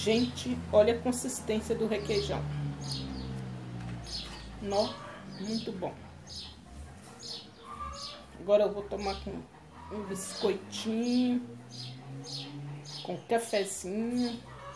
Gente, olha a consistência do requeijão. Nó, muito bom. Agora eu vou tomar com um biscoitinho, com cafezinho.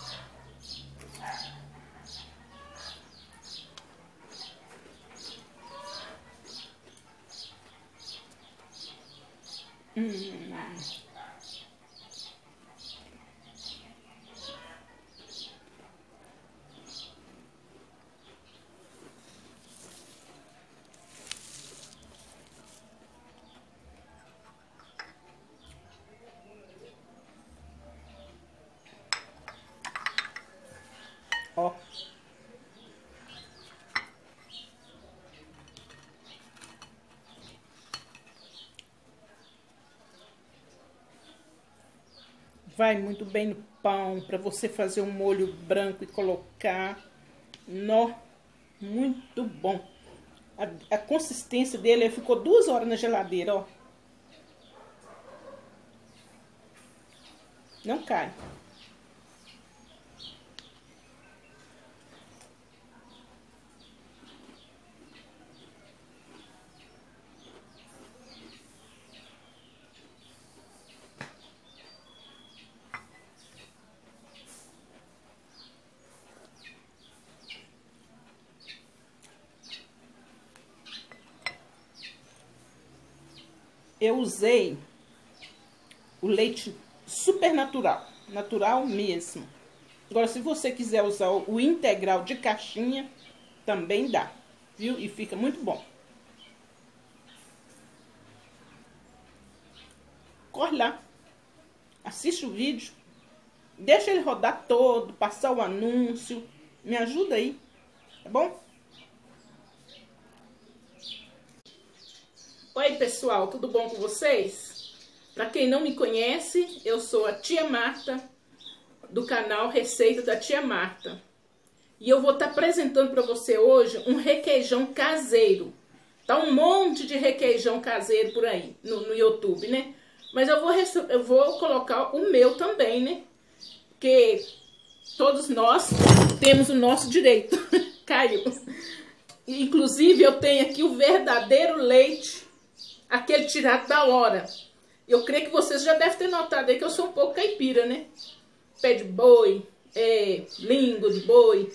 Ó. Vai muito bem no pão, para você fazer um molho branco e colocar. Nó, muito bom. A consistência dele ficou 2 horas na geladeira, ó. Não cai. Eu usei o leite super natural, natural mesmo. Agora, se você quiser usar o integral de caixinha, também dá, viu? E fica muito bom. Corre lá, assiste o vídeo, deixa ele rodar todo, passar o anúncio, me ajuda aí, tá bom? Oi, pessoal, tudo bom com vocês? Para quem não me conhece, eu sou a Tia Marta, do canal Receita da Tia Marta. E eu vou estar apresentando para você hoje um requeijão caseiro. Tá um monte de requeijão caseiro por aí, no YouTube, né? Mas eu vou colocar o meu também, né? Porque todos nós temos o nosso direito. Caiu. Inclusive, eu tenho aqui o verdadeiro leite, aquele tirado da hora. Eu creio que vocês já devem ter notado aí que eu sou um pouco caipira, né? Pé de boi, língua de boi,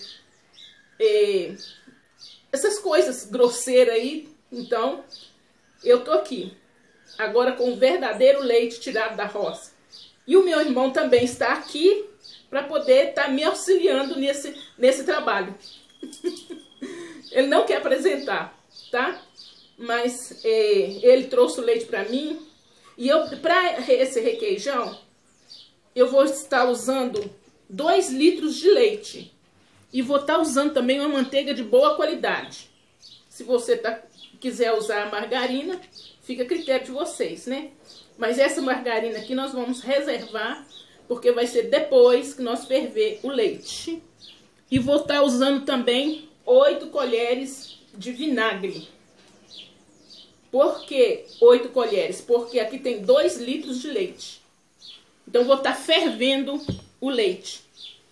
essas coisas grosseiras aí. Então, eu tô aqui agora com o verdadeiro leite tirado da roça. E o meu irmão também está aqui para poder estar me auxiliando nesse trabalho. Ele não quer apresentar, tá? Mas ele trouxe o leite para mim. E para esse requeijão, eu vou estar usando 2 litros de leite. E vou estar usando também uma manteiga de boa qualidade. Se você quiser usar a margarina, fica a critério de vocês, né? Mas essa margarina aqui nós vamos reservar, porque vai ser depois que nós ferver o leite. E vou estar usando também 8 colheres de vinagre. Por que 8 colheres? Porque aqui tem 2 litros de leite. Então, vou estar fervendo o leite.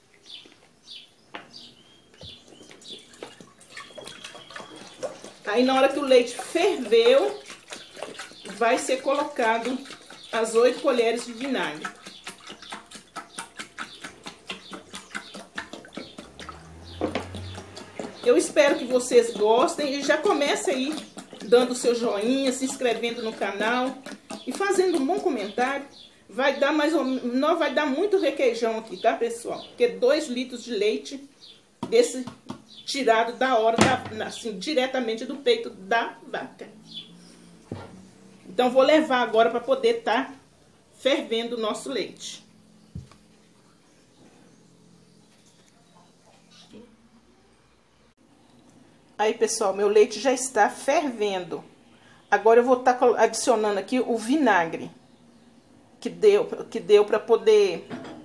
Aí, na hora que o leite ferveu, vai ser colocado as 8 colheres de vinagre. Eu espero que vocês gostem e já comece aí dando o seu joinha, se inscrevendo no canal e fazendo um bom comentário. Vai dar não vai dar muito requeijão aqui, tá, pessoal? Porque 2 litros de leite desse tirado da hora, assim, diretamente do peito da vaca. Então, vou levar agora para poder estar fervendo o nosso leite. Aí, pessoal, meu leite já está fervendo. Agora eu vou estar adicionando aqui o vinagre que deu para poder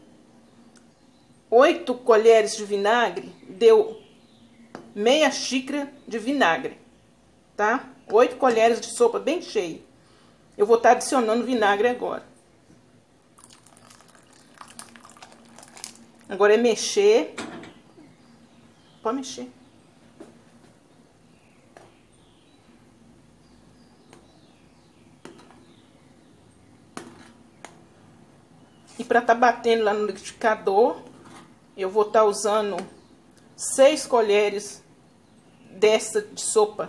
8 colheres de vinagre, deu meia xícara de vinagre, tá? 8 colheres de sopa bem cheia. Eu vou estar adicionando vinagre agora. Agora é mexer. Pode mexer. E para tá batendo lá no liquidificador, eu vou estar usando 6 colheres dessa de sopa.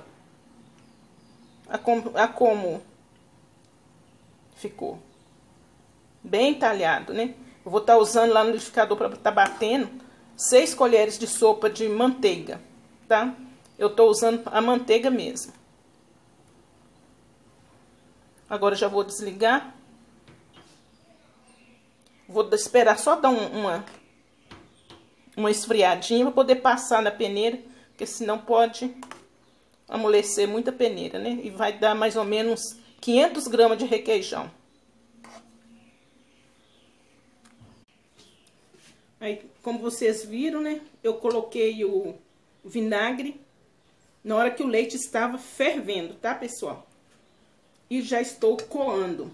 A como ficou bem talhado, né? Eu vou estar usando lá no liquidificador para estar batendo 6 colheres de sopa de manteiga, tá? Eu tô usando a manteiga mesmo. Agora já vou desligar. Vou esperar só dar uma esfriadinha para poder passar na peneira, porque senão pode amolecer muita peneira, né? E vai dar mais ou menos 500 gramas de requeijão. Aí, como vocês viram, né? Eu coloquei o vinagre na hora que o leite estava fervendo, tá, pessoal? E já estou coando.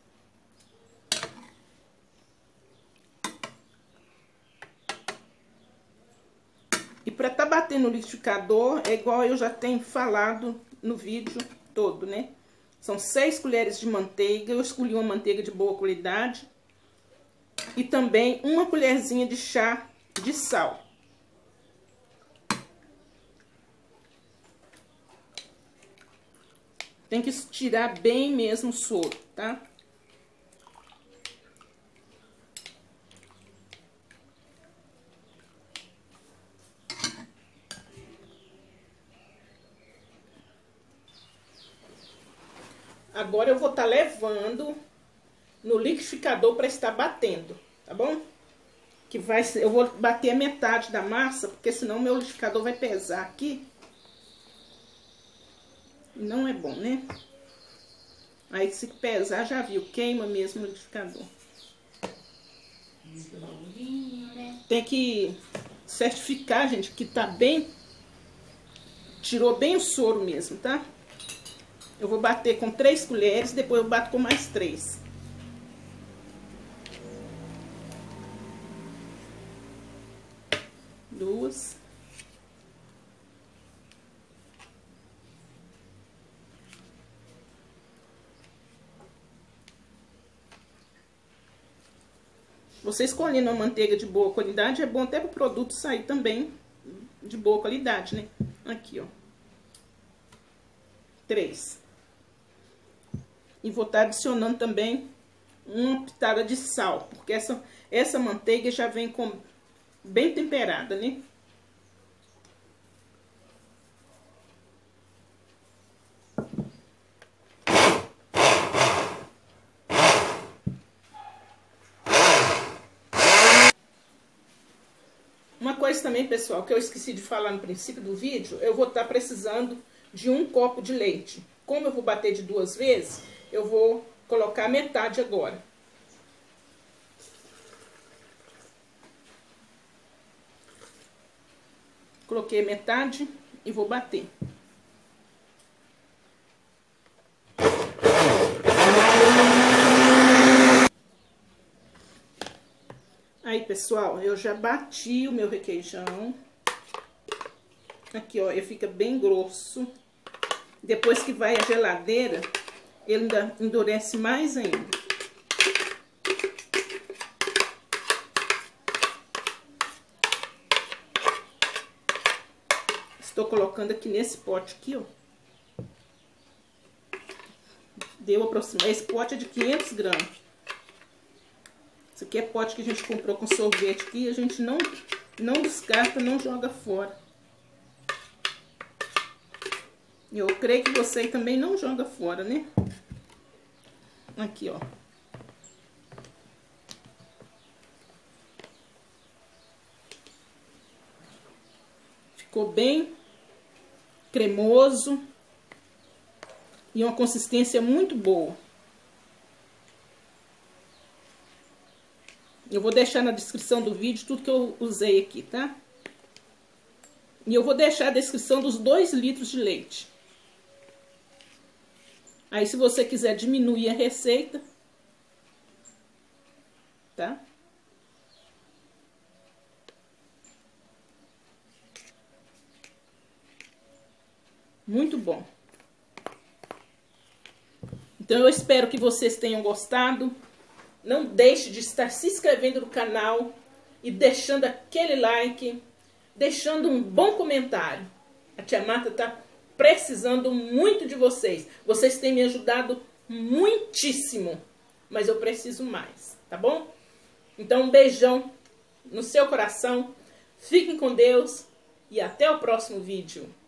E para tá batendo no liquidificador, é igual eu já tenho falado no vídeo todo, né? São 6 colheres de manteiga. Eu escolhi uma manteiga de boa qualidade. E também uma colherzinha de chá de sal. Tem que tirar bem mesmo o soro, tá? Agora eu vou estar levando no liquidificador para estar batendo, tá bom? Que vai ser, eu vou bater a metade da massa, porque senão meu liquidificador vai pesar aqui. E não é bom, né? Aí se pesar, já viu, queima mesmo o liquidificador. Tem que certificar, gente, que tá bem, tirou bem o soro mesmo, tá? Eu vou bater com 3 colheres, depois eu bato com mais 3. Duas. Você escolhendo uma manteiga de boa qualidade, é bom até para o produto sair também de boa qualidade, né? Aqui, ó. 3. E vou estar adicionando também uma pitada de sal, porque essa manteiga já vem bem temperada, né? Uma coisa também, pessoal, que eu esqueci de falar no princípio do vídeo, eu vou estar precisando de 1 copo de leite. Como eu vou bater de 2 vezes, eu vou colocar metade agora. Coloquei metade e vou bater. Aí, pessoal, eu já bati o meu requeijão. Aqui, ó, ele fica bem grosso. Depois que vai à geladeira, ele ainda endurece mais ainda. Estou colocando aqui nesse pote aqui, ó. Deu aproximadamente, esse pote é de 500 gramas. Esse aqui é pote que a gente comprou com sorvete aqui, a gente não descarta, não joga fora. E eu creio que você também não joga fora, né? Aqui, ó. Ficou bem cremoso e uma consistência muito boa. Eu vou deixar na descrição do vídeo tudo que eu usei aqui, tá? E eu vou deixar a descrição dos 2 litros de leite. Aí, se você quiser diminuir a receita, tá? Então eu espero que vocês tenham gostado. Não deixe de estar se inscrevendo no canal e deixando aquele like, deixando um bom comentário. A tia Marta está precisando muito de vocês. Vocês têm me ajudado muitíssimo, mas eu preciso mais, tá bom? Então um beijão no seu coração, fiquem com Deus e até o próximo vídeo.